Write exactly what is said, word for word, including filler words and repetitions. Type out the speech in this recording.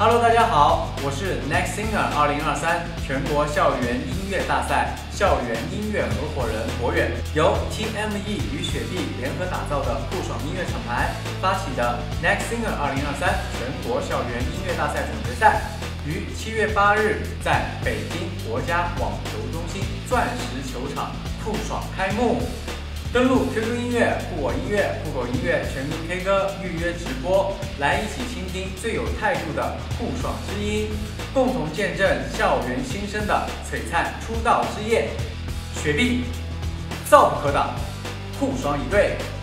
Hello， 大家好，我是 Next Singer 二零二三全国校园音乐大赛校园音乐合伙人BoYuan，由 T M E 与雪碧联合打造的酷爽音乐厂牌发起的 Next Singer 二零二三全国校园音乐大赛总决赛，于七月八日在北京国家网球中心钻石球场酷爽开幕。登录 Q Q 音乐、酷我音乐、酷狗音乐全民 K 歌预约直播，来一起倾听最有态度的酷爽之音，共同见证校园新生的璀璨出道之夜。雪碧，造不可挡，酷爽以对。